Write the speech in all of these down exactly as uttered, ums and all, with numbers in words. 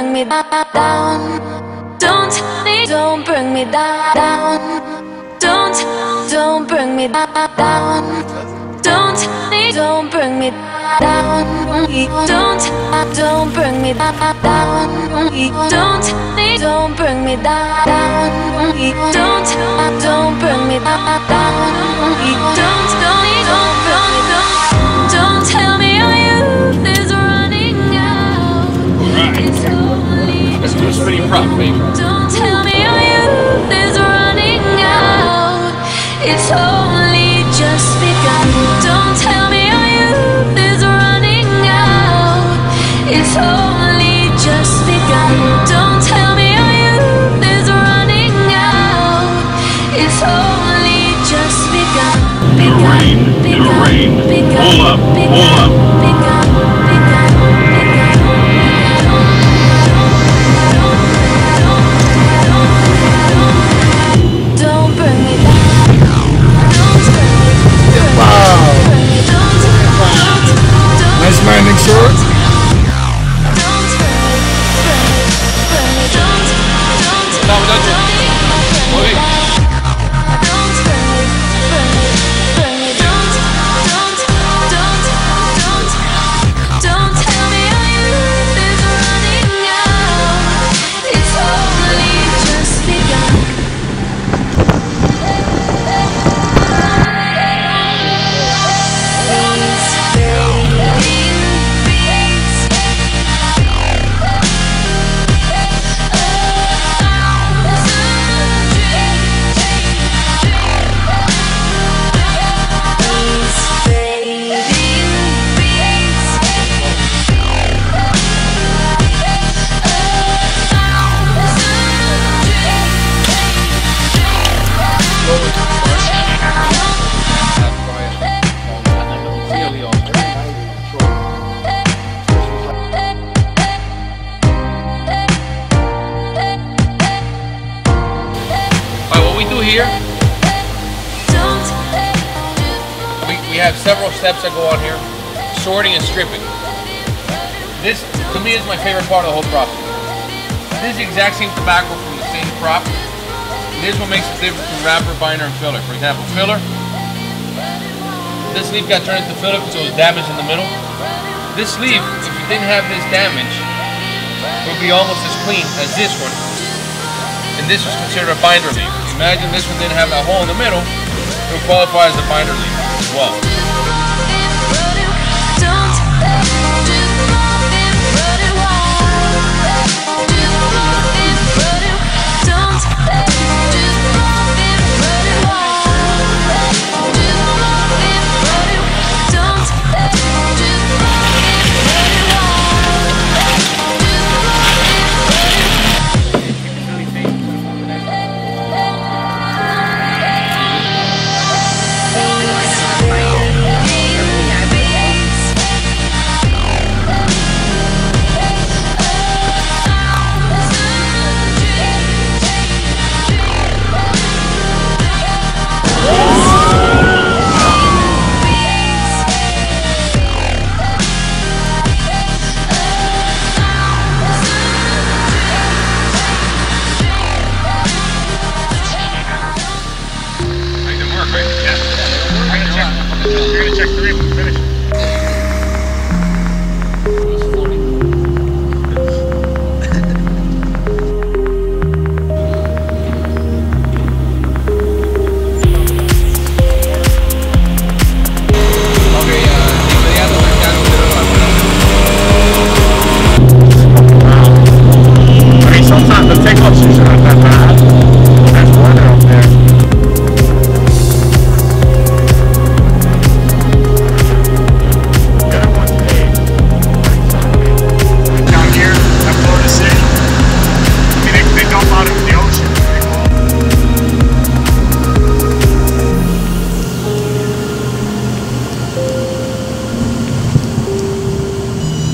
bring me down. Don't, don't bring me down. Don't, don't bring me down. Don't, don't bring me down. Don't, don't bring me down. Don't, don't bring me down. Don't, don't bring me down. Don't, don't, don't, don't, don't tell me our youth is running out. It's only Let's do a spinning prop, baby. Don't tell me our youth is running out. It's only just begun. Don't tell me our youth is running out. It's only just begun. Don't tell me our youth is running out. It's only just begun. It'll rain. It'll rain. Hold up. Hold up. Begun. Begun. Don't bring me down. Don't bring me down. Wow. Nice landing short. No, we don't do it. Okay. Here we, we have several steps that go on here: sorting and stripping. This to me is my favorite part of the whole process. This is the exact same tobacco from the same crop. This is what makes it different from wrapper, binder, and filler. For example, filler, this leaf got turned into filler because it was damaged in the middle. This leaf, if it didn't have this damage, it would be almost as clean as this one, and this was considered a binder leaf. Imagine this one didn't have that hole in the middle, it would qualify as a binder leaf as well.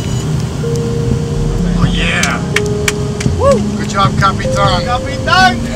Good job, Capitan. Capitan!